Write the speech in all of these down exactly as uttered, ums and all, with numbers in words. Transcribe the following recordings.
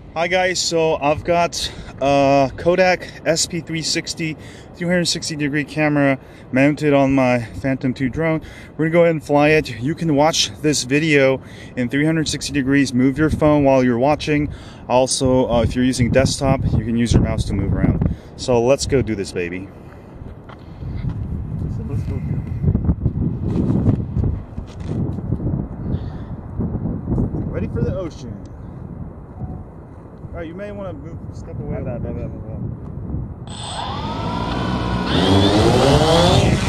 Hi guys, so I've got a Kodak S P three sixty three hundred sixty degree camera mounted on my Phantom two drone. We're gonna go ahead and fly it. You can watch this video in three hundred sixty degrees. Move your phone while you're watching. Also, uh, if you're using desktop, you can use your mouse to move around. So let's go do this, baby. So let's go. Ready for the ocean. Alright, you may want to move, step away. My bad, my bad, my bad.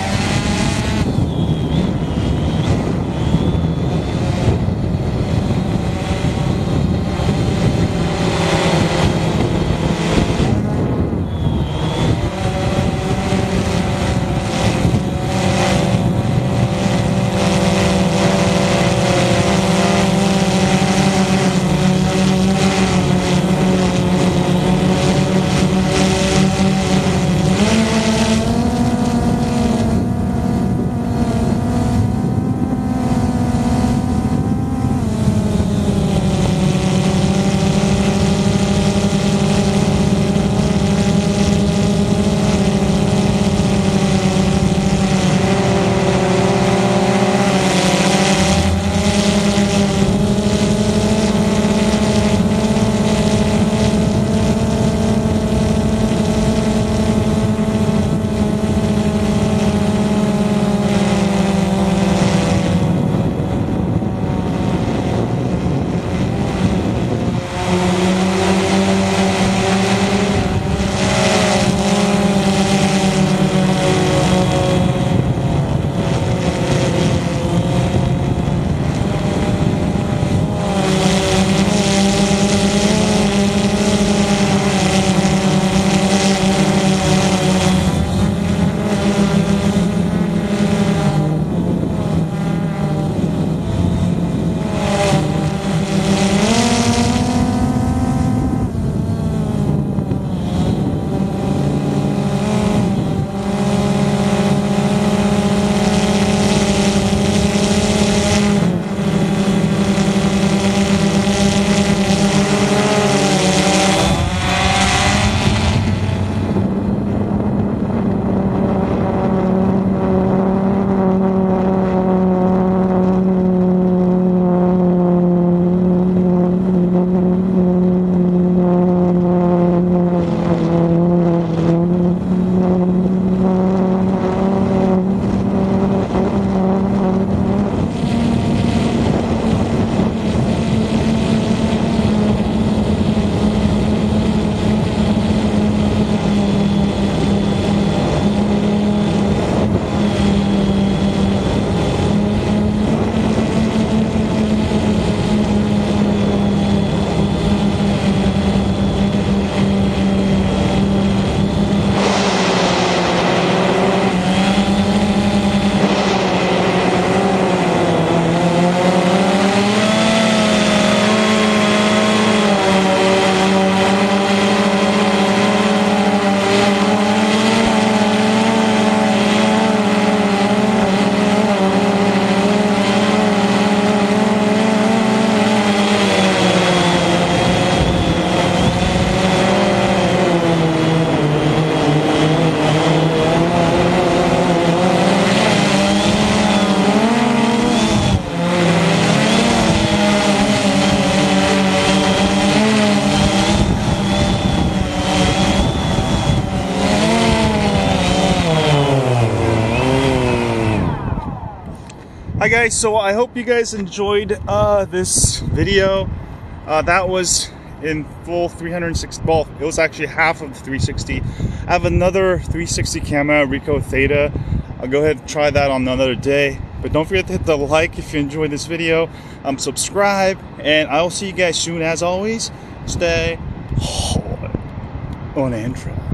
Hi guys, so I hope you guys enjoyed uh, this video. Uh, that was in full three hundred sixty, well, it was actually half of the three sixty. I have another three sixty camera, Ricoh Theta. I'll go ahead and try that on another day. But don't forget to hit the like if you enjoyed this video. Um, subscribe, and I will see you guys soon. As always, stay hard on Android.